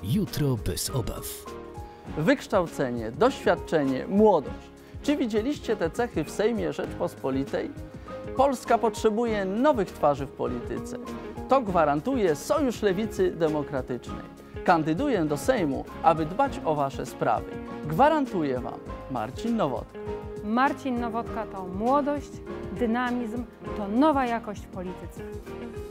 Jutro bez obaw. Wykształcenie, doświadczenie, młodość. Czy widzieliście te cechy w Sejmie Rzeczpospolitej? Polska potrzebuje nowych twarzy w polityce. To gwarantuje Sojusz Lewicy Demokratycznej. Kandyduję do Sejmu, aby dbać o wasze sprawy. Gwarantuję wam Marcin Nowotka. Marcin Nowotka to młodość, dynamizm, to nowa jakość w polityce.